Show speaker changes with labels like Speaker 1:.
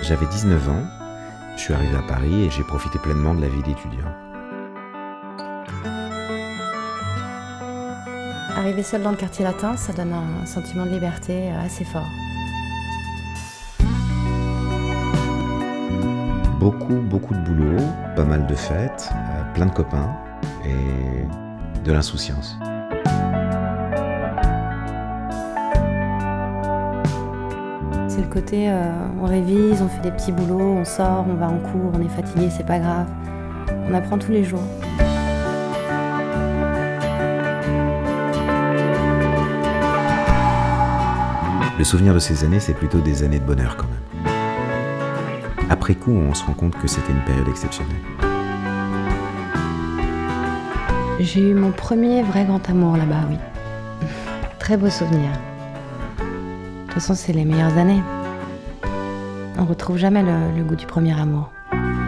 Speaker 1: J'avais 19 ans, je suis arrivé à Paris et j'ai profité pleinement de la vie d'étudiant.
Speaker 2: Arriver seul dans le quartier latin, ça donne un sentiment de liberté assez fort.
Speaker 1: Beaucoup de boulot, pas mal de fêtes, plein de copains et de l'insouciance.
Speaker 2: C'est le côté, on révise, on fait des petits boulots, on sort, on va en cours, on est fatigué, c'est pas grave. On apprend tous les jours.
Speaker 1: Le souvenir de ces années, c'est plutôt des années de bonheur quand même. Après coup, on se rend compte que c'était une période exceptionnelle.
Speaker 2: J'ai eu mon premier vrai grand amour là-bas, oui. Très beau souvenir. De toute façon, c'est les meilleures années. On retrouve jamais le goût du premier amour.